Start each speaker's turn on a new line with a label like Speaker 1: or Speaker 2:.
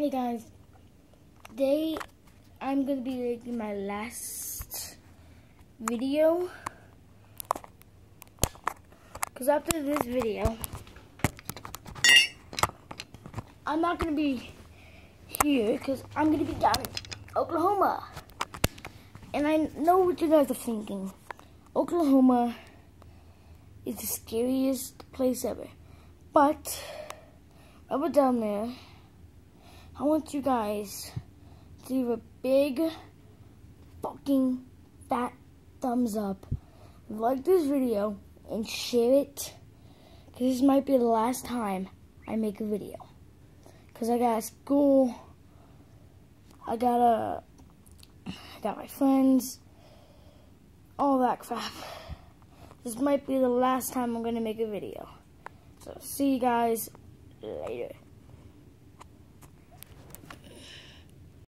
Speaker 1: Hey guys, today I'm going to be making my last video, because after this video, I'm not going to be here, because I'm going to be down in Oklahoma. And I know what you guys are thinking. Oklahoma is the scariest place ever. But, while we're down there, I want you guys to leave a big fucking fat thumbs up, like this video, and share it, because this might be the last time I make a video, because I got school, I got my friends, all that crap. This might be the last time I'm going to make a video. So, see you guys later.